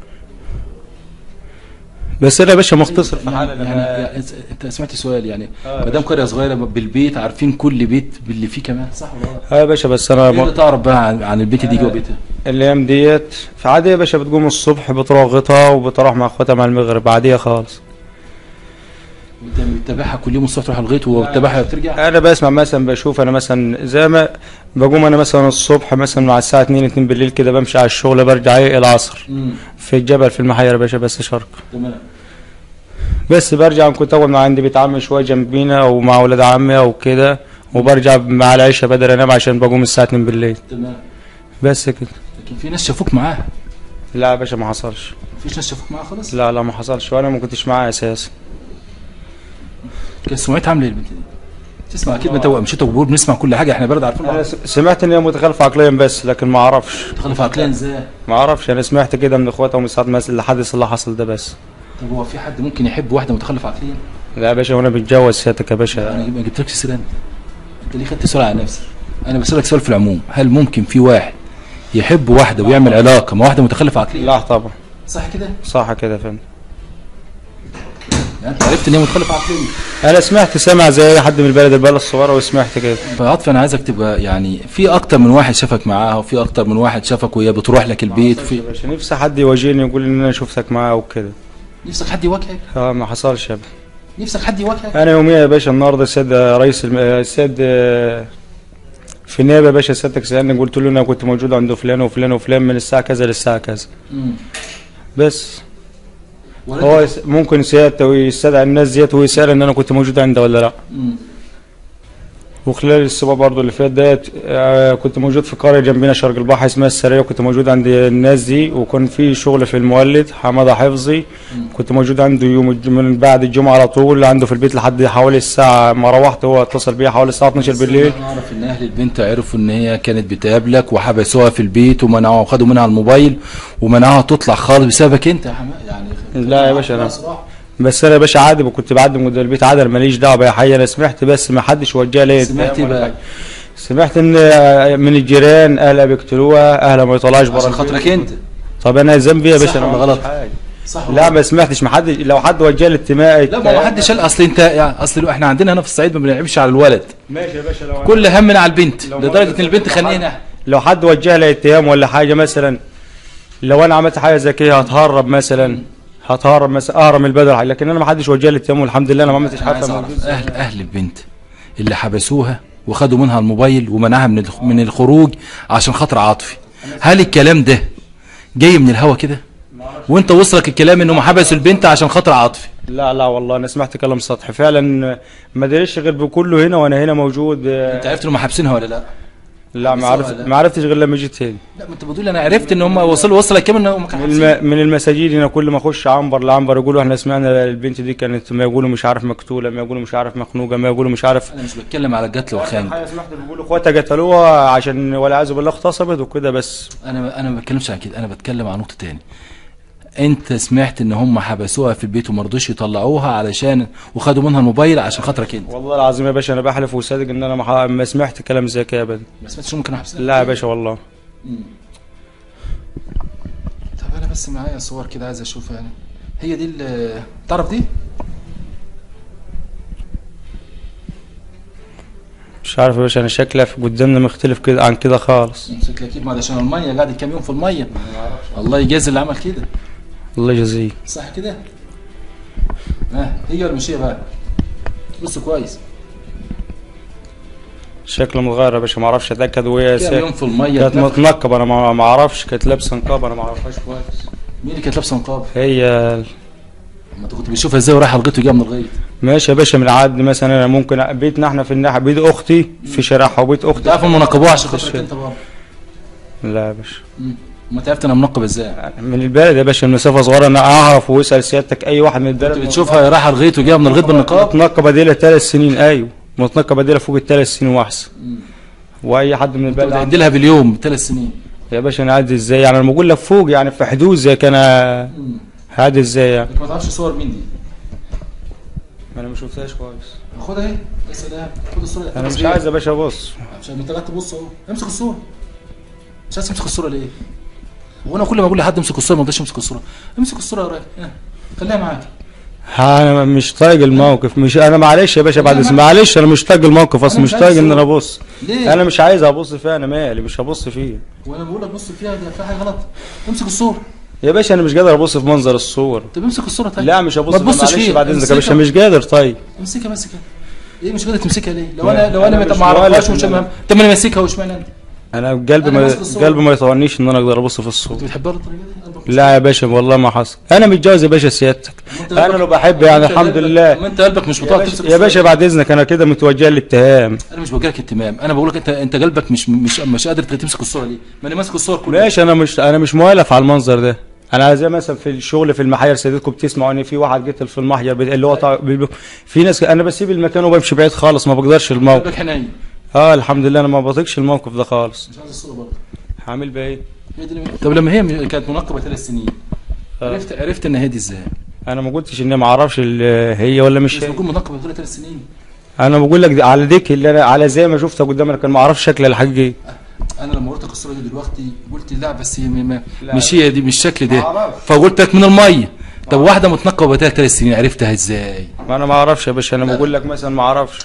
بس انا يا باشا مختصر في حالي. يعني, يعني انت سمعت سؤال يعني آه ما دام قريه صغيره بالبيت عارفين كل بيت باللي فيه كمان، صح ولا غلط؟ اه يا باشا بس انا ايه اللي تعرف بقى عن, عن البيت دي جوه بيتها؟ الايام ديت في عاديه يا باشا، بتقوم الصبح بتروح غطا وبتروح مع اخواتها مع المغرب، عاديه خالص. انت بتتابعها كل يوم الصبح تروح الغيط وبتتابعها وبترجع؟ انا بسمع مثلا، بشوف انا مثلا زي ما بقوم انا مثلا الصبح مثلا مع الساعه اتنين اتنين بالليل كده بمشي على الشغل، برجع ايه العصر امم في الجبل في المحير يا باشا بس شرق. تمام. بس برجع كنت اول ما عندي بيت عمي شويه جنبينا او مع ولاد عمي او كده، وبرجع مع العشاء بدل انام عشان بقوم الساعه اتنين بالليل. تمام. بس كده. لكن في ناس شافوك معاها؟ لا يا باشا ما حصلش. مفيش ناس شافوك معاها خالص؟ لا لا ما حصلش، وانا ما كنتش معاها اساسا. كانت سمعتها عامله ايه البنت دي؟ تسمع اكيد، ما انت مشيت وبقول بنسمع كل حاجه، احنا بلد عارفين انا بعض. س- سمعت ان هي متخلفه عقليا بس، لكن ما اعرفش. تخلف عقليا ازاي؟ ما اعرفش، انا سمعت كده من اخواتها ومن ساعه ما الحادث اللي حصل ده بس. طب هو في حد ممكن يحب واحده متخلفه عقليا؟ لا يا باشا وانا متجوز سيادتك يا باشا. انا ما جبتلكش سيره انت. انت ليه خدت سؤال على نفسك؟ انا بسالك سؤال في العموم، هل ممكن في واحد يحب واحده ويعمل علاقه مع واحده متخلفه عقليا؟ لا طبعا. صح كده؟ صح كده فهمت. يعني انت عرفت ان هي متخلفه عقليا؟ انا سمعت سمع زي اي حد من البلد البلد الصغيره وسمعت كده. فعاطف انا عايزك تبقى يعني في اكتر من واحد شافك معاها، وفي اكتر من واحد شافك وهي بتروح لك البيت، وفي يا باشا نفسي حد يواجهني يقول ان انا شفتك معاه وكده. نفسك حد يواجهك؟ اه ما حصلش يا ابني. نفسك حد يواجهك؟ انا يوميا يا باشا النهارده السيد رئيس الم... السيد آه، في النيابه يا باشا سيادتك سالني، قلت له انا كنت موجود عند فلان وفلان وفلان من الساعه كذا للساعه كذا. امم بس ولكن- هو يس- ممكن سيادته يستدعي الناس ديت ويسال ان انا كنت موجود عنده ولا لا. مم. وخلال الاسبوع برضه اللي فات ديت آه، كنت موجود في قريه جنبنا شرق البحر اسمها السريه، وكنت موجود عند الناس دي، وكان في شغل في المولد حماده حفظي. كنت موجود عنده يوم الج- من بعد الجمعه على طول عنده في البيت لحد حوالي الساعه ما روحت، هو اتصل بيا حوالي الساعه اتناشر بالليل. انا اعرف ان اهل البنت عرفوا ان هي كانت بتقابلك وحبسوها في البيت ومنعوها وخدوا منها الموبايل ومنعوها تطلع خالص بسببك انت يا حماد يعني. لا يا باشا انا بس انا يا باشا عادي، وكنت بعدي من البيت عادي، انا ماليش دعوه باي حاجه. انا سمعت بس ما حدش وجه لي سمعت اتهام ولا بقى؟ حاجة. سمعت ان من الجيران اهلها بيقتلوها، اهلها ما يطلعش بره عشان البيت. خاطرك انت. طب انا ذنبي يا صح باشا؟ انا ولا ما غلط؟ عملتش حاجة. صح لا ما سمعتش، ما حد لو حد وجه لي انتمائي. لا ما حدش قال، اصل انت يعني اصل احنا عندنا هنا في الصعيد ما بنلعبش على الولد، ماشي يا باشا. لو كل همنا على البنت لو لدرجه مرة ان البنت لو حد- خانقنا. لو حد وجه لي اتهام ولا حاجه مثلا، لو انا عملت حاجه زي كده هتهرب مثلا، هتهرب مثلا اهرب من البدر، لكن انا ما حدش وجه لي اتهام والحمد لله انا ما عملتش أنا عايز حاجه. أعرف اهل اهل البنت اللي حبسوها وخدوا منها الموبايل ومنعها من الخ- من الخروج عشان خاطر عاطفي، هل الكلام ده جاي من الهوا كده وانت وصلك الكلام انهم حبسوا البنت عشان خاطر عاطفي؟ لا لا والله انا سمعت كلام سطحي فعلا، ما داريش غير بكله هنا وانا هنا موجود. انت عرفت انهم حابسينها ولا لا؟ لا ما عرفت، ولا؟ ما عرفتش غير لما جيت هنا. لا ما انت بتقول انا عرفت ان هم وصلوا وصل كام ان هم كانوا من, حابسينها. الم... من المساجين هنا كل ما اخش عنبر لعنبر يقولوا احنا سمعنا البنت دي كانت، ما يقولوا مش عارف مقتوله، ما يقولوا مش عارف مخنوقه، ما يقولوا مش عارف. انا مش بتكلم على القتل والخنق، حاجه سمعت بيقولوا اخواتها قتلوها عشان والعياذ بالله اغتصبت وكده بس. انا انا ما بتكلمش عن كده، انا بتكلم عن نقطه تاني. انت سمعت ان هم حبسوها في البيت وما رضوش يطلعوها علشان وخدوا منها الموبايل عشان خاطرك انت؟ والله العظيم يا باشا انا بحلف وصادق ان انا ما, ح... ما سمعت كلام زي كده ابدا. ما سمعتش هم كانوا حابسينها؟ لا يا باشا والله. طب انا بس معايا صور كده عايز اشوفها يعني. هي دي اللي تعرف دي؟ مش عارف يا باشا، انا شكلها في قدامنا مختلف كده عن كده خالص. شكلها اكيد ما ده عشان الميه، قاعد كام يوم في الميه. الله يجازي اللي عمل كده. الله يجزيه. صح كده؟ ها هي ولا مش هي بقى؟ بص كويس. شكله متغير يا باشا، ما اعرفش اتاكد وهي كام سا- يوم في الميه كانت اتنفخ؟ متنقبه، انا ما ما اعرفش، كانت لابسه نقاب انا ما اعرفهاش كويس. مين اللي كانت لابسه نقاب؟ هي ما انت كنت بتشوفها ازاي ورايحه لغايه وجايه من الغيط؟ ماشي يا باشا، من العد مثلا انا ممكن بيتنا احنا في الناحيه، بيت اختي في شارعها وبيت اختي. تعرف هم نقبوها عشان خاطرك انت برضه؟ لا يا باشا، ما تعرف انا منقب ازاي؟ من البلد يا باشا، المسافه صغيره، انا اعرف واسال سيادتك اي واحد من البلد. كنت بتشوفها رايحه لغايه وجايه من الغيط بالنقاب؟ متنقبه دي لها ثلاث سنين، ايوه متنقبه دي لها فوق الثلاث سنين واحسن. واي حد من البلد بتعدي لها باليوم ثلاث سنين. يا باشا انا عادي ازاي يعني؟ انا بقول لك فوق يعني في حدود زي كان هادي ازاي يعني؟ انت ما تعرفش صور مين دي؟ انا ما شفتهاش كويس. خدها اهي، يا سلام، خد الصوره. انا مش عايز يا باشا ابص. عشان انت قاعد تبص اهو، امسك الصوره. مش عايز تمسك الصوره ليه؟ وانا كل ما اقول لحد امسك الصوره ما رضاش يمسك الصوره. امسك الصوره يا راجل، ها، خليها معاك. انا مش طايق الموقف، مش انا معلش يا باشا بعد اسم معلش، انا مش طايق الموقف اصلا، أنا مش مش طايق عايز ان انا أصور. ابص. ليه؟ انا مش عايز ابص فيها، انا مالي مش هبص فيها. وانا بقول لك بص فيها، ده في حاجه غلط. امسك الصوره. يا باشا انا مش قادر ابص في منظر الصور. طب امسك الصوره طيب. لا مش هبص ما فيها، تبصش معلش فيها. بعد اذنك يا امسكها. باشا، مش قادر. طيب امسكها بس كده. ايه مش قادر تمسكها ليه؟ لو انا لو أنا انا مش ما اعرفهاش مولد ومش إن أنا- مهم. طب ما انا ماسكها واشمعنى انت؟ انا قلبي أنا ما ماسك الصورة. قلبي ما يطولنيش ان انا اقدر ابص في الصور. انت بتحبها للدرجه دي؟ قلبك لا يا باشا والله ما حصل، انا متجوز يا باشا سيادتك، أنت انا قلبك- لو بحب يعني أنت الحمد قلبك- لله. ما انت قلبك مش يا بتقعد باشا, تمسك يا الصورة. باشا بعد اذنك انا كده متوجه للاتهام. انا مش بوجهك اتمام، انا بقول لك انت انت قلبك مش مش مش قادر تمسك الصوره ليه؟ ما انا ماسك الصور كلها. ماشي، انا مش انا مش مؤلف على المنظر ده. انا زي مثلا في الشغل في المحاير سيادتكم بتسمعوا ان في واحد قتل في المحير بت- اللي هو طا... بي- في ناس، انا بسيب المكان وبمشي بعيد خالص، ما بقدرش الموقف. قلبك حنين. اه الحمد لله انا ما بطيقش الموقف ده خالص. مش عايز الصوره برضه. هعمل بيه ايه؟ هي دي اللي- طب لما هي م- كانت منقبه ثلاث سنين آه. عرفت عرفت ان هي دي ازاي؟ انا ما قلتش ان ما اعرفش ال- هي ولا مش مش هي. بكون منقبه بطول ثلاث سنين. انا بقول لك دي- على ديك اللي انا على زي ما شفتها قدامي، انا كان ما اعرفش شكلها الحقيقي. انا لما وريتك الصوره دي دلوقتي قلت لا بس هي م- م- لا. مش هي دي، مش الشكل ده. معرفش. فقلت لك من الميه. طب واحده متنقبه بقى ثلاث سنين عرفتها ازاي؟ ما انا ما اعرفش يا باشا، انا لا. بقول لك مثلا ما اعرفش.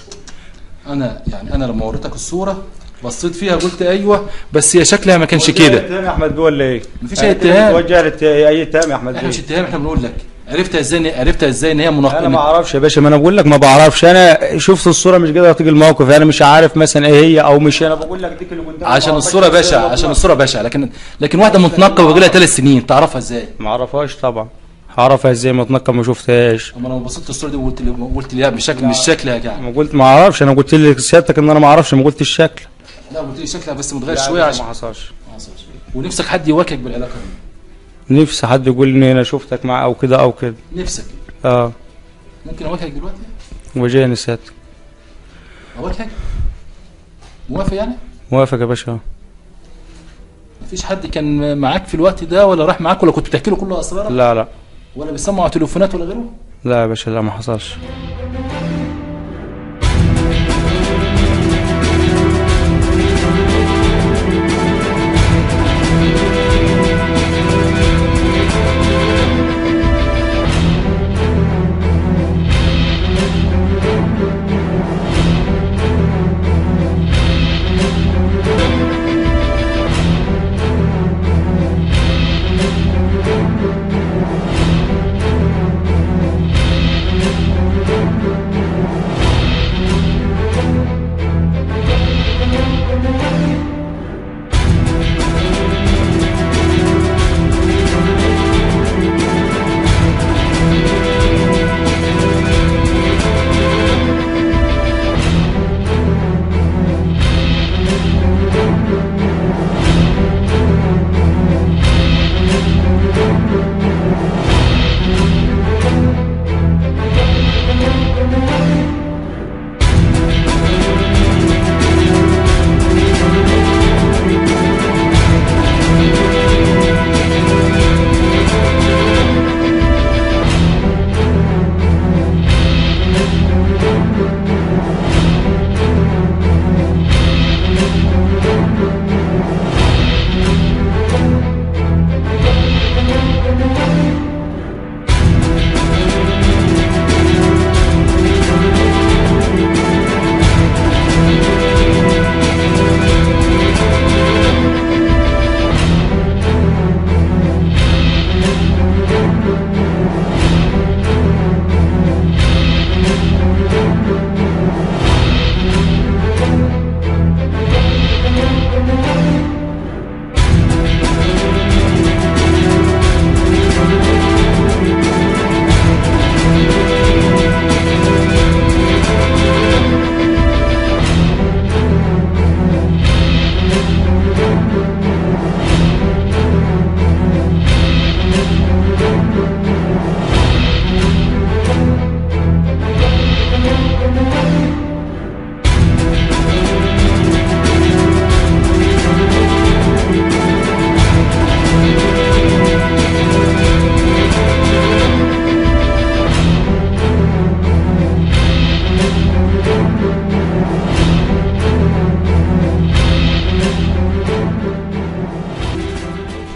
انا يعني انا لما وريتك الصوره بصيت فيها قلت ايوه، بس هي شكلها ما كانش كده. اتهام يا احمد بيه ولا ايه؟ مفيش أي اتهام. توجه للت- اي اتهام يا احمد احنا بيه. مش اتهام، احنا بنقول لك عرفتها ازاي، عرفتها ازاي ان هي انا ما منقبه. اعرفش يا باشا، ما انا بقول لك ما بعرفش، انا شفت الصوره مش قادر اطيق الموقف، انا مش عارف مثلا ايه هي او مش، انا بقول لك ديك اللي قدامي عشان ما الصوره أعرفهاش باشا، إزاي عشان مطلق. الصوره باشا، لكن لكن واحده متنقبه وبقى لها ثلاث سنين تعرفها ازاي؟ ما اعرفهاش طبعا، هعرفها ازاي متنقب ما شفتهاش. اما لما بصيت الصوره دي وقلت لي قلت لي لا بشكل مش شكلها يعني. ما قلت ما اعرفش، انا قلت لك سيادتك ان انا ما اعرفش، ما قلت الشكل. لا قلت لي شكلها بس متغير لا، شويه ما عشان حصلش. ونفسك حد يواكبك بالعلاقه دي. نفسي حد يقول لي انا شفتك مع او كده او كده. نفسك اه ممكن اواجهك دلوقتي؟ وجاني سيادتك. اواجهك؟ موافق يعني؟ موافق يا باشا. مفيش حد كان معاك في الوقت ده ولا راح معاك ولا كنت بتحكي له كل اسرارك؟ لا لا ولا بيسمعوا تليفونات ولا غيره؟ لا يا باشا، لا ما حصلش.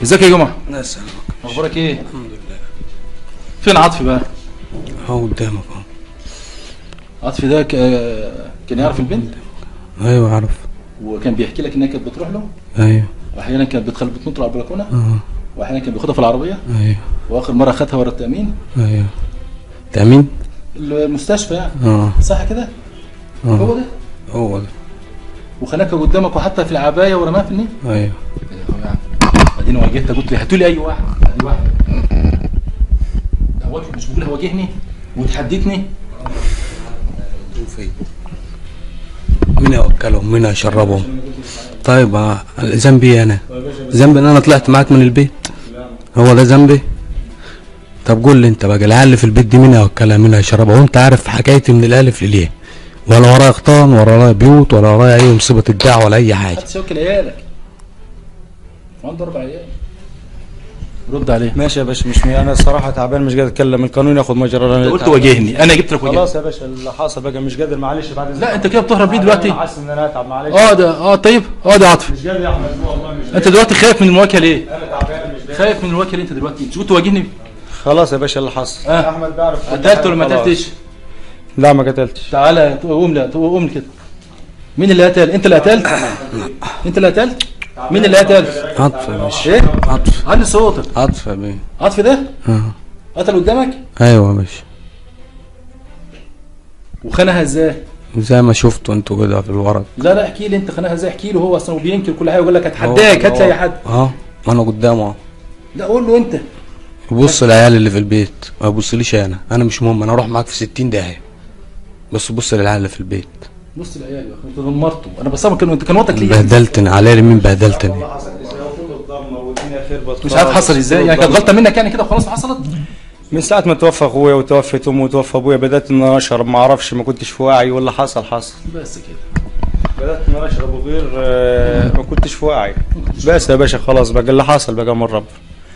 ازيك يا جمعه؟ الله يسلمك. اخبارك ايه؟ الحمد لله. فين عاطفي بقى؟ اهو قدامك اهو. عاطفي ده ك- كان يعرف البنت ايوه عارف. وكان بيحكي لك انها كانت بتروح له، ايوه. واحيانا كانت بتخلي بتنط على البلكونه، اه. واحيانا كان بياخدها في العربيه، ايوه. واخر مره خدها ورا التامين ايوه. تأمين؟ المستشفى يعني. اه. صح كده؟ اه. هو ده. هو ده. وخناكها قدامك وحطها في العبايه ورماها في النيل. ايوه. بعدين واجهتها قلت لي هاتوا لي اي واحد، ادي واحد. هو مش بقول واجهني وتحديتني. مين يوكلهم؟ مين يشربهم؟ طيب آه، ذنبي إيه انا؟ ذنبي ان انا طلعت معاك من البيت؟ هو ده ذنبي؟ طب قول لي انت بقى، العيال اللي في البيت دي مين يوكلها؟ مين هيشربها؟ وانت عارف حكايتي من الالف للياء، ولا ورايا اغطان ولا ورايا بيوت ولا ورايا اي مصيبه تدعي ولا اي حاجه. هتسوكل عيالك. عنده اربع عيال. رد عليه. ماشي يا باشا، مش مي... انا الصراحه تعبان مش قادر اتكلم، القانون ياخد مجرى. انت قلت واجهني، انا جبت لك واجهني. خلاص يا باشا اللي حصل بقى مش قادر، معلش بعد اذنك. لا انت كده بتهرب ليه دلوقتي؟ انا حاسس ان انا اتعب، معلش. اه ده اه طيب اه ده عاطفي. مش قادر يا احمد والله مش قادر. انت دلوقتي خايف من المواجهه ليه؟ انا تعبان مش قادر. خايف من المواجهه ليه انت دلوقتي؟ مش كنت واجهني؟ خلاص يا باشا اللي حصل. آه. احمد بيعرف كل قتلت حاجة ولا ما خلاص. قتلتش؟ لا ما قتلتش. تعالى قوم، لا قوم كده. مين اللي قتل؟ انت اللي قتلت؟ انت اللي قتلت؟ مين اللي قتل؟ عطف يا باشا. ايه؟ عطف. علي صوتك. عطف يا بيه. عاطفي ده؟ اه. قتل قدامك؟ ايوه يا باشا. وخانها ازاي؟ زي ما شفتوا انتوا كده في الورق. لا لا احكي لي انت خانها ازاي، احكي له. هو اصلا وبينكر كل حاجه ويقول لك اتحداك هات لي اي حد. اه ما انا قدامه اهو. لا قول له انت. بص العيال اللي في البيت ما يبصليش انا، انا مش مهم، انا اروح معاك في ستين داهيه، بس بص للعيال اللي في البيت. بص العيال يا اخي انت دمرته. انا بصمك كان انت كان وقتك ليه؟ بهدلتني على مين بهدلتني. مش عارف حصل ازاي يعني، كانت غلطه منك يعني كده وخلاص حصلت. من ساعة ما توفى اخويا وتوفت امي وتوفى ابويا بدأت ان انا اشرب، ما اعرفش، ما كنتش في وعي ولا حصل حصل. بس كده. بدأت ان انا اشرب وغير آه، ما كنتش في وعي. بس يا باشا خلاص بقى اللي حصل بقى من رب.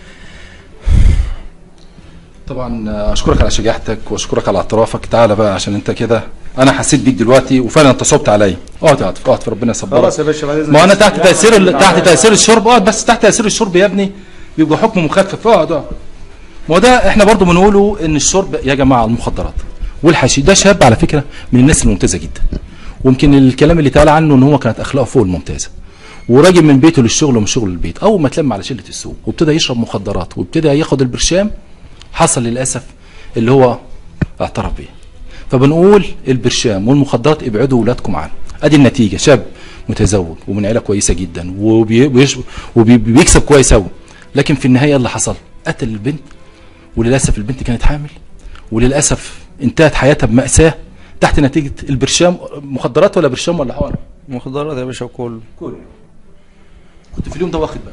طبعا اشكرك على شجاعتك واشكرك على اعترافك. تعالى بقى عشان انت كده انا حسيت بيك دلوقتي وفعلا انت صبت عليا. اقعد يا عاطف اقعد، ربنا يصبرك. خلاص يا باشا بعد اذنك. ما انا تحت تاثير ال- تحت تاثير الشرب. اقعد بس تحت تاثير الشرب يا ابني بيبقى حكم مخفف. اقعد اقعد. ما هو ده احنا برضو بنقوله ان الشرب يا جماعه المخدرات والحشيش ده شاب على فكره من الناس الممتازه جدا، ويمكن الكلام اللي اتقال عنه ان هو كانت اخلاقه فوق الممتازه، وراجل من بيته للشغل ومن شغل للبيت. اول ما اتلم على شله السوق وابتدى يشرب مخدرات وابتدى ياخد البرشام حصل للاسف اللي هو اعترف بيه. فبنقول البرشام والمخدرات ابعدوا اولادكم عنه. ادي النتيجه، شاب متزوج ومن عيله كويسه جدا وبيكسب وبي وبي كويس قوي، لكن في النهايه اللي حصل قتل البنت، وللاسف البنت كانت حامل، وللاسف انتهت حياتها بمأساة تحت نتيجه البرشام. مخدرات ولا برشام ولا حقن؟ مخدرات يا باشا وكله. كله. كنت في اليوم ده واخد بقى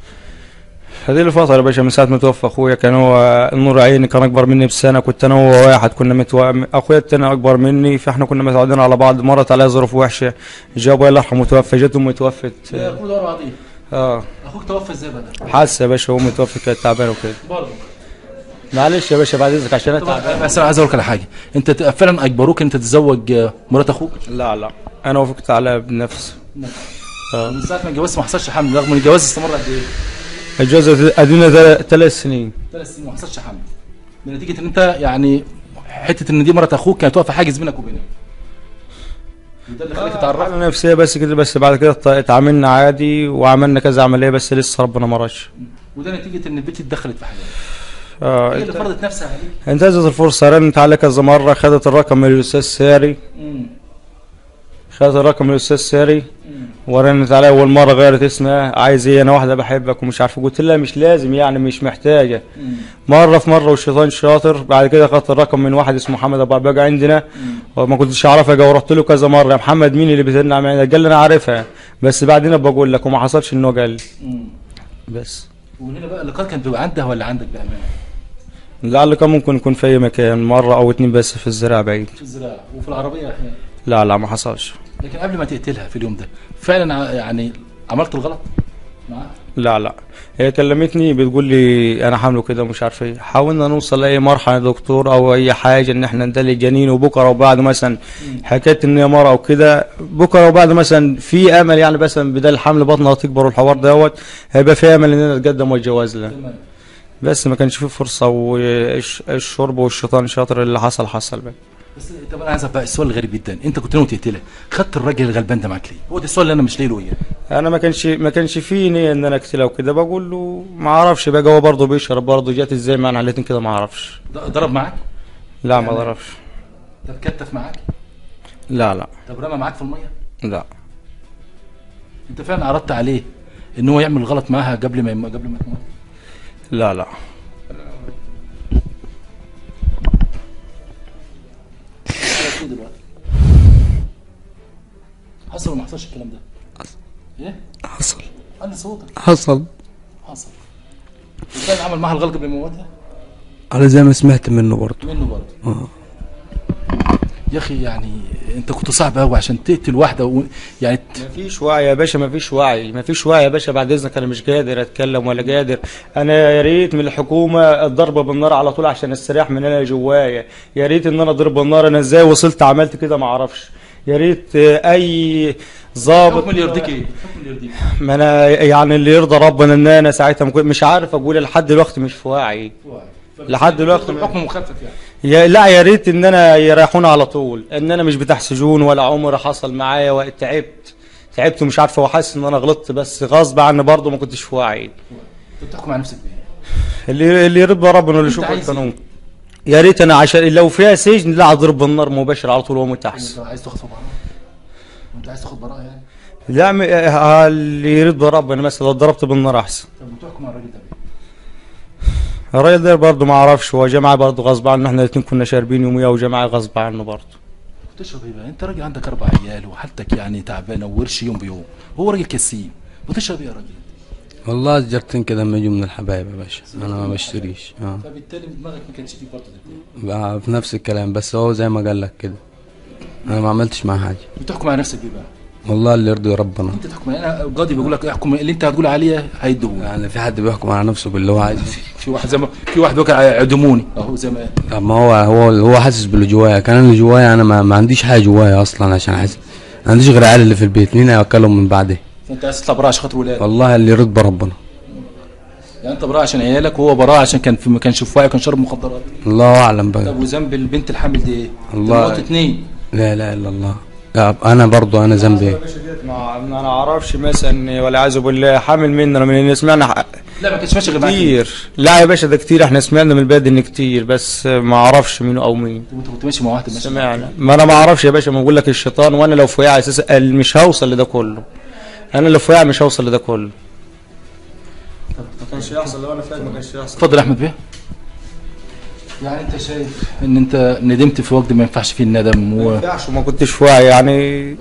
هذه الفترة يا باشا من ساعة ما توفى اخويا، كان هو النور عيني كان اكبر مني بسنة، كنت انا وهو واحد، كنا متو... اخويا التاني اكبر مني، فاحنا كنا متعودين على بعض. مرت عليا ظروف وحشة، جا ابويا الله يرحمه توفى، جت امي توفت. يا اخويا ورا بعضيه. اه اخوك توفى ازاي بقى؟ حاسس يا باشا امي توفت كانت تعبانة وكده. برضه معلش يا باشا بعد اذنك عشان انا تعبان. بس انا عايز اقول لك على حاجه، انت ت- فعلا اجبروك انت تتزوج آه، مرات اخوك؟ لا لا انا وافقت عليها بنفسي. اه من ساعه ما اتجوزت ما حصلش حمل، رغم ان الجواز استمر قد ايه؟ الجواز ادينا ثلاث سنين. ثلاث سنين ما حصلش حمل. بنتيجه ان انت يعني حته ان دي مرات اخوك كانت واقفه حاجز بينك وبينها. وده اللي خليك تتعرف. حالة نفسية بس كده، بس بعد كده ات- اتعاملنا عادي وعملنا كذا عملية، بس لسه ربنا ما رضاش. وده نتيجه ان البنت اتدخلت في حياتك. اه هي اللي فرضت نفسها عليك. انتهزت الفرصة، رنت على كذا مرة، خدت الرقم من الأستاذ ساري، امم خدت الرقم من الأستاذ ساري ورنت عليا أول مرة غيرت اسمها، عايز ايه؟ أنا واحدة بحبك ومش عارف، قلت لها مش لازم يعني مش محتاجة. مرة في مرة والشيطان شاطر، بعد كده خدت الرقم من واحد اسمه محمد أبو عباقة عندنا وما كنتش أعرفها، جا ورحت له كذا مرة، يا محمد مين اللي بترن عليا؟ قال لي أنا عارفها بس بعدين بقول لك، وما حصلش إنه قال لي. بس ومن هنا بقى اللقاء كان بيبقى عندها ولا عندك بامانه؟ لعل كان ممكن يكون في أي مكان، مرة أو اتنين بس في الزراعة بعيد. في الزراعه وفي العربيه احيانا. لا لا ما حصلش. لكن قبل ما تقتلها في اليوم ده فعلا ع- يعني عملت الغلط معاها؟ لا لا، هي كلمتني بتقول لي انا حامل كده ومش عارف ايه. حاولنا نوصل لاي مرحله يا دكتور او اي حاجه ان احنا ندلي الجنين، وبكره وبعد مثلا حكايه ان هي مره وكده، بكره وبعد مثلا في امل يعني مثلا بدل الحمل بطنها تكبر والحوار دوت هيبقى في امل اننا نتقدم والجواز لها. بس ما كانش في فرصه، والشرب والشيطان شاطر، اللي حصل حصل بقى. بس طب انا عايز بقى السؤال الغريب جدا، انت كنت ناوي تقتلها، خدت الراجل الغلبان ده معاك ليه؟ هو ده السؤال اللي انا مش لاقي له اياه. انا ما كانش ما كانش في نيه ان انا اقتلها وكده، بقول له ما اعرفش بقى، هو برضه بيشرب برضه، جات ازاي معنا علتين كده ما اعرفش. ضرب معاك؟ لا ما ضربش. طب كتف معاك؟ لا لا. طب رمى معاك في الميه؟ لا. انت فعلا عرضت عليه ان هو يعمل غلط معاها قبل ما قبل ما تموت؟ لا لا. دلوقتي حصل ولا ما حصلش الكلام ده؟ حصل. ايه؟ حصل. علي صوتك. حصل. حصل. ازاي عمل معاها الغلط قبل ما يموتها؟ على زي ما سمعت منه برضه. منه برضه. اه. يا اخي يعني انت كنت صعب قوي عشان تقتل واحده و... يعني ت... مفيش وعي يا باشا، مفيش وعي، مفيش وعي يا باشا. بعد اذنك انا مش قادر اتكلم ولا قادر. انا يا ريت من الحكومه الضربه بالنار على طول عشان استريح من انا جوايا. يا ريت ان انا اضرب بالنار. انا ازاي وصلت عملت كده ما اعرفش. يا ريت اي ظابط. الحكم اللي يرضيك ايه؟ الحكم اللي يرضيك. ما انا يعني اللي يرضى ربنا ان انا ساعتها مش عارف اقول لحد دلوقتي مش في وعي. لحد دلوقتي الحكم مخفف يعني. يا لا يا ريت ان انا يريحونا على طول، ان انا مش بتاع سجون ولا عمر حصل معايا وقت تعبت تعبت ومش عارف، وحاسس ان انا غلطت بس غصب عني برضه ما كنتش في وعي. انت بتحكم على نفسك بايه؟ اللي اللي يرضى ربنا واللي يشوف القانون. يا ريت انا عشان لو فيها سجن لا اضرب بالنار مباشر على طول واموت احسن. انت عايز تاخد براءه؟ انت عايز تاخد براءه يعني؟ لا م... اللي يرضى ربنا مثلا لو ضربت بالنار احسن. طب بتحكم على الراجل ده بايه؟ الراجل ده برضه ما اعرفش، هو جماعه برضه غصب عنه، احنا الاثنين كنا شاربين يوميا وجماعه غصب عنه برضه. بتشرب ايه بقى؟ انت راجل عندك اربع عيال وحالتك يعني تعبانه وورش يوم بيوم، هو راجل كسيم، بتشرب ايه يا راجل؟ والله سجارتين كده لما يجوا من الحبايب يا باشا، انا ما بشتريش. اه. فبالتالي دماغك ما كانتش فيك برضه تتضايق. بقى في نفس الكلام، بس هو زي ما قال لك كده انا ما عملتش معاه حاجه. بتحكم على نفسك بايه بقى؟ والله اللي يرضي ربنا. انت تحكم، انا القاضي بيقول لك احكم اللي انت هتقول عليه هيديهولك. يعني في حد بيحكم على نفسه باللي هو عايزه؟ في واحد زي ما في واحد بيقول عدموني اهو زي ما طب ما هو هو هو حاسس باللي جوايا، كان اللي جوايا انا ما, ما عنديش حاجه جوايا اصلا عشان احس. ما عنديش غير عيال اللي في البيت، مين هياكلهم من بعدين؟ فانت عايز تطلع براءه عشان خاطر ولادك. والله اللي يرضى ربنا. يعني انت براءه عشان عيالك وهو براءه عشان كان في ما كانش في وعي وكان شارب مخدرات. الله اعلم بقى. طب وذنب البنت الحامل دي ايه؟ الله. موت اتنين. لا لا الا الله. لا انا برضو انا ذنبي ايه؟ ما انا اعرفش مثلا ولا عايز بالله حامل مننا من اللي سمعنا. لا ما كانش ماشي غير معاك كتير. لا يا باشا ده كتير، احنا سمعنا من البلد ان كتير بس ما اعرفش مين او مين. انت كنت ماشي مع واحد ماشي سمعنا. ما انا ما اعرفش يا باشا، ما بقول لك الشيطان، وانا لو فوقع اساسا مش هوصل لده كله. انا لو فوقع مش هوصل لده كله. ما كانش يحصل لو انا فاهم، ما كانش يحصل. اتفضل يا احمد بيه. يعني انت شايف ان انت ندمت في وقت ما ينفعش فيه الندم و... ما ينفعش وما كنتش في وعي يعني.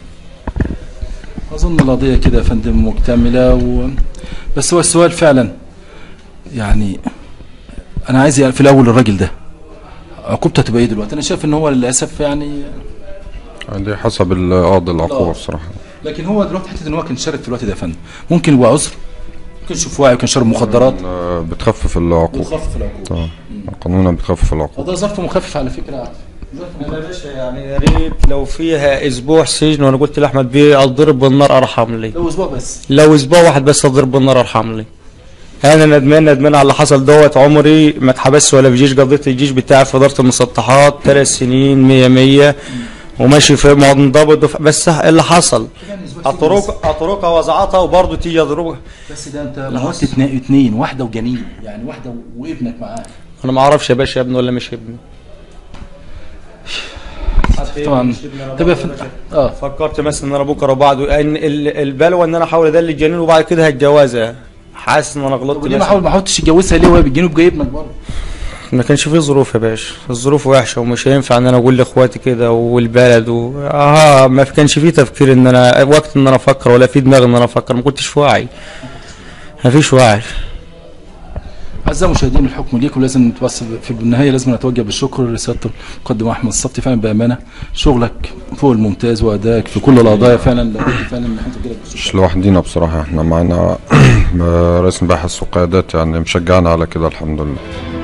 اظن القضيه كده يا فندم مكتمله و... بس هو السؤال فعلا يعني انا عايز في الاول الراجل ده عقوبته هتبقى ايه دلوقتي؟ انا شايف ان هو للاسف يعني دي حسب القاضي العقوبه بصراحه. لكن هو دلوقتي حته ان هو كان شارب في الوقت ده يا فندم ممكن يبقى عذر، ممكن يشوف وعي وكان شارب مخدرات. بتخفف العقوبه. بتخفف العقوبه. طبعا قانونا بتخفف العقوبه. وده ظرف مخفف على فكره. انا يا باشا يعني يا ريت لو فيها اسبوع سجن، وانا قلت لاحمد بيه اضرب بالنار ارحم لي. لو اسبوع بس. لو اسبوع واحد بس اضرب بالنار ارحم لي. انا ندمان ندمان على اللي حصل دوت. عمري ما اتحبست ولا في جيش، قضيت الجيش بتاعي في اداره المسطحات ثلاث سنين مية مية وماشي في منضبط. بس اللي حصل اطرق اطرقها وزعتها وبرضه تيجي اضربها. بس ده انت موت اثنين، واحده وجنين يعني، واحده وابنك معاه. انا ما اعرفش يا باشا ابني ولا مش ابني. طبعا. طب يا فندم اه فكرت مثلا ان انا بكره وبعده ان البلوه ان انا احاول ادلي الجنين وبعد كده هتجوزها. حاسس ان انا غلطت. ليه ما حاول ما حاولتش تتجوزها ليه وهي بالجنوب جاي ابنك برضه؟ ما كانش فيه ظروف يا باشا، الظروف وحشه ومش هينفع ان انا اقول لاخواتي كده والبلد و... اه ما كانش فيه تفكير ان انا وقت ان انا افكر ولا في دماغ ان انا افكر، ما كنتش في وعي. ما فيش وعي. أعزائي المشاهدين الحكم ليكم. لازم بس في النهاية لازم نتوجه بالشكر لسيادة المقدم أحمد الصفتي. فعلا بأمانة شغلك فوق الممتاز وأدائك في كل القضايا فعلا لابد فعلا إن احنا نتوجه مش لوحدينا بصراحة، احنا معانا رئيس مباحث وقيادات يعني مشجعنا على كده الحمد لله.